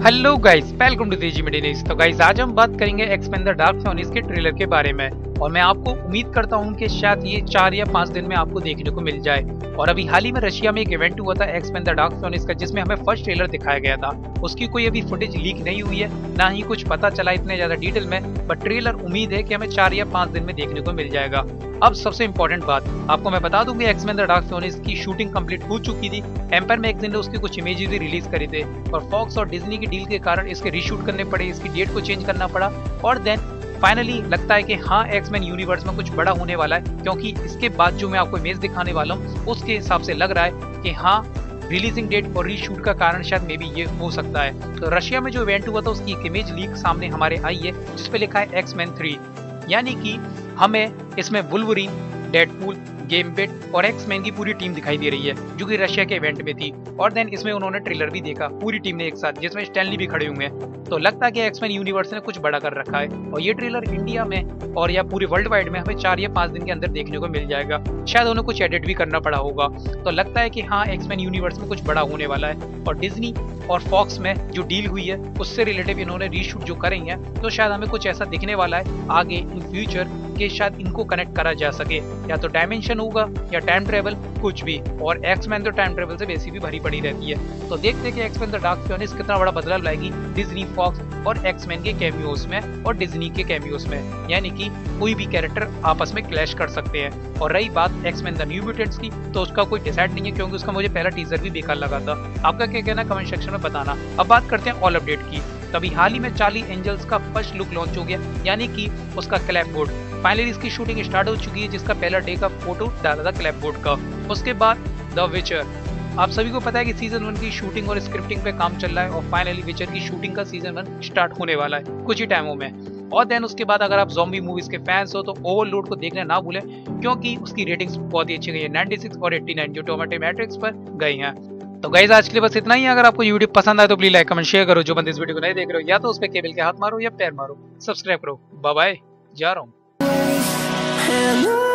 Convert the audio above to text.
Hello guys, welcome to Teji media news. तो guys, आज हम बात करेंगे एक्स-मेन द डार्क फेनिक्स के ट्रेलर के बारे में और मैं आपको उम्मीद करता हूं कि शायद ये 4 या 5 दिन में आपको देखने को मिल जाए। और अभी हाल ही में रशिया में एक इवेंट हुआ था एक्स-मेन द डार्क फेनिक्स का, जिसमें हमें फर्स्ट ट्रेलर दिखाया गया था। उसकी कोई अभी फुटेज लीक नहीं हुई है, ना ही कुछ पता चला इतने ज्यादा डिटेल में, बट ट्रेलर उम्मीद है कि हमें 4 या 5 दिन में देखने को मिल जाएगा। अब सबसे इम्पोर्टेंट बात आपको मैं बता दूंगी, एक्स-मेन द डार्क फेनिक्स की शूटिंग कंप्लीट हो चुकी थी। एम्पायर मैगजीन ने उसकी कुछ इमेजेस भी रिलीज करी थे और फॉक्स और डिज्नी की डील के कारण इसके रीशूट करने पड़े, इसकी डेट को चेंज करना पड़ा और देन फाइनली लगता है कि हाँ, एक्स-मेन यूनिवर्स में कुछ बड़ा होने वाला है, क्योंकि इसके बाद जो मैं आपको इमेज दिखाने वाला हूँ उसके हिसाब से लग रहा है कि हाँ, रिलीजिंग डेट और रीशूट का कारण शायद मे बी ये हो सकता है। तो रशिया में जो इवेंट हुआ था उसकी एक इमेज लीक सामने हमारे आई है, जिसपे लिखा है एक्स-मेन 3, यानी कि हमें इसमें वुल्वरीन, डेडपूल, गैम्बिट और एक्स-मेन की पूरी टीम दिखाई दे रही है, जो कि रशिया के इवेंट में थी। और देन इसमें उन्होंने ट्रेलर भी देखा पूरी टीम ने एक साथ, जिसमें स्टैनली भी खड़े हुए हैं। तो लगता है कि एक्स-मेन यूनिवर्स ने कुछ बड़ा कर रखा है और ये ट्रेलर इंडिया में और या पूरे वर्ल्ड वाइड में हमें 4 या 5 दिन के अंदर देखने को मिल जाएगा। शायद उन्हें कुछ एडिट भी करना पड़ा होगा। तो लगता है कि हाँ, एक्स-मेन यूनिवर्स में कुछ बड़ा होने वाला है और डिज्नी और फॉक्स में जो डील हुई है उससे रिलेटिव इन्होंने रीशूट जो करेंगे, तो शायद हमें कुछ ऐसा दिखने वाला है आगे इन फ्यूचर कि शायद इनको कनेक्ट करा जा सके, या तो डायमेंशन होगा या टाइम ट्रेवल, कुछ भी। और एक्स-मेन तो टाइम ट्रेवल से बेसिक भी भरी पड़ी रहती है। तो देखते हैं कि एक्स-मेन द डार्क फेनिक्स कितना बड़ा बदलाव लाएगी डिज्नी, फॉक्स और एक्स-मेन के कैमियोस में और डिज्नी के कैमियोस में, यानी कि कोई भी कैरेक्टर आपस में क्लैश कर सकते हैं। और रही बात एक्स-मेन द न्यू म्यूटेंट्स की, तो उसका कोई डिसाइड नहीं है, क्योंकि उसका मुझे पहला टीजर भी बेकार लगा था। आपका क्या कहना कमेंट सेक्शन में बताना। अब बात करते हैं ऑल अपडेट की। तभी हाल ही में चार्ली एंजल्स का फर्स्ट लुक लॉन्च हो गया, यानी कि उसका क्लैपबोर्ड। फाइनली इसकी शूटिंग स्टार्ट हो चुकी है, जिसका पहला डे का फोटो डाला था क्लैपबोर्ड का। उसके बाद द विचर, आप सभी को पता है कि सीजन 1 की शूटिंग और स्क्रिप्टिंग पे काम चल रहा है और फाइनली विचर की शूटिंग का सीजन 1 स्टार्ट होने वाला है कुछ ही टाइमों में। और देन उसके बाद अगर आप ज़ॉम्बी मूवीज के फैंस हो तो ओवरलोड को देखना ना भूलें, क्योंकि उसकी रेटिंग्स बहुत ही अच्छी गई है, 96 और 89 जो टोमेटो मैट्रिक्स पर गई हैं। तो गाइस, आज के लिए बस इतना ही। अगर आपको वीडियो पसंद आए तो प्लीज लाइक कमेंट शेयर करो। जो बंदे इस वीडियो को नहीं देख रहे हो, या तो उस पे केबल के हाथ मारो या पैर मारो। सब्सक्राइब करो। बाय बाय, जा रहा हूँ।